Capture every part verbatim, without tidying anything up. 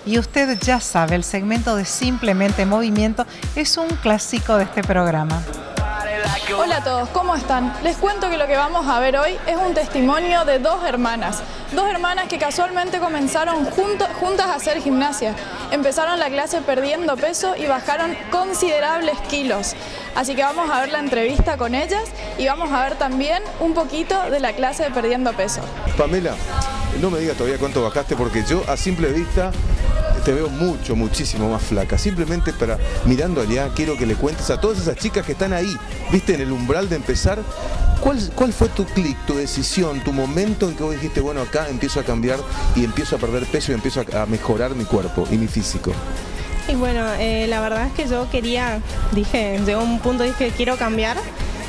Y usted ya sabe, el segmento de Simplemente Movimiento es un clásico de este programa. Hola a todos, ¿cómo están? Les cuento que lo que vamos a ver hoy es un testimonio de dos hermanas. Dos hermanas que casualmente comenzaron junto, juntas a hacer gimnasia. Empezaron la clase perdiendo peso y bajaron considerables kilos. Así que vamos a ver la entrevista con ellas y vamos a ver también un poquito de la clase de perdiendo peso. Pamela, no me digas todavía cuánto bajaste porque yo a simple vista te veo mucho, muchísimo más flaca. Simplemente para, mirando allá, quiero que le cuentes a todas esas chicas que están ahí, viste, en el umbral de empezar, ¿cuál, cuál fue tu clic, tu decisión, tu momento en que vos dijiste, bueno, acá empiezo a cambiar y empiezo a perder peso y empiezo a, a mejorar mi cuerpo y mi físico? Y bueno, eh, la verdad es que yo quería, dije, llegó un punto, dije, quiero cambiar.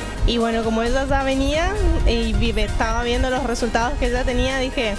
Y bueno, como ella ya venía y estaba viendo los resultados que ella tenía, dije,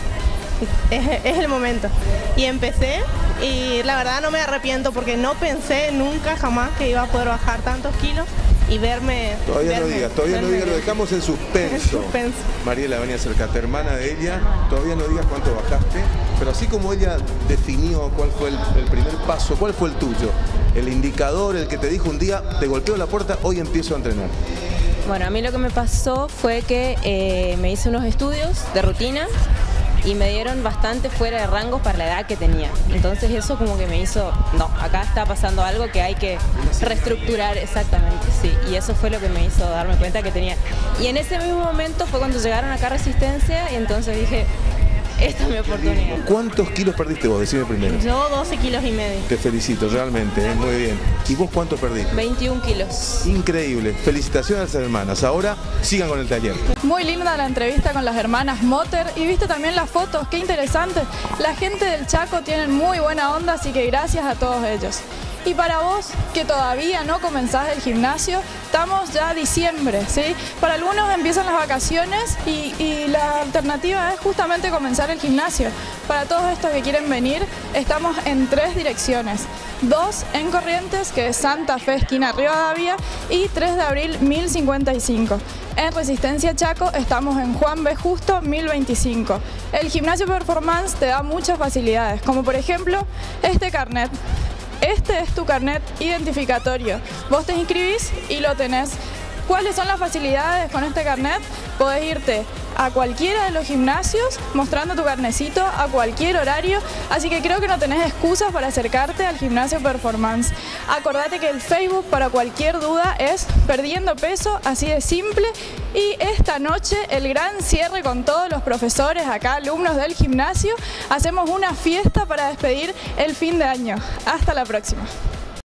es, es el momento. Y empecé y la verdad no me arrepiento porque no pensé nunca jamás que iba a poder bajar tantos kilos y verme... Todavía verme, no digas, todavía no digas, lo dejamos en suspenso. En suspenso. Mariela, venía acercate, hermana de ella, todavía no digas cuánto bajaste, pero así como ella definió cuál fue el, el primer paso, ¿cuál fue el tuyo? El indicador, el que te dijo un día, te golpeo la puerta, hoy empiezo a entrenar. Bueno, a mí lo que me pasó fue que eh, me hice unos estudios de rutina y me dieron bastante fuera de rangos para la edad que tenía. Entonces eso como que me hizo, no, acá está pasando algo que hay que reestructurar exactamente, sí. Y eso fue lo que me hizo darme cuenta que tenía. Y en ese mismo momento fue cuando llegaron acá Resistencia y entonces dije, esta es mi oportunidad. ¿Cuántos kilos perdiste vos? Decime primero. Yo doce kilos y medio. Te felicito, realmente, ¿eh? Muy bien. ¿Y vos cuántos perdiste? veintiún kilos. Increíble. Felicitaciones a las hermanas. Ahora sigan con el taller. Muy linda la entrevista con las hermanas Motter y viste también las fotos, qué interesante. La gente del Chaco tiene muy buena onda, así que gracias a todos ellos. Y para vos, que todavía no comenzás el gimnasio, estamos ya a diciembre, ¿sí? Para algunos empiezan las vacaciones y, y la alternativa es justamente comenzar el gimnasio. Para todos estos que quieren venir, estamos en tres direcciones. Dos en Corrientes, que es Santa Fe, esquina Rivadavia, y tres de abril, mil cincuenta y cinco. En Resistencia Chaco estamos en Juan B. Justo, mil veinticinco. El gimnasio Performance te da muchas facilidades, como por ejemplo este carnet. Este es tu carnet identificatorio. Vos te inscribís y lo tenés. ¿Cuáles son las facilidades con este carnet? Podés irte a cualquiera de los gimnasios mostrando tu carnecito a cualquier horario, así que creo que no tenés excusas para acercarte al gimnasio Performance. Acordate que el Facebook para cualquier duda es Perdiendo Peso, así de simple, y esta noche el gran cierre con todos los profesores acá, alumnos del gimnasio, hacemos una fiesta para despedir el fin de año. Hasta la próxima.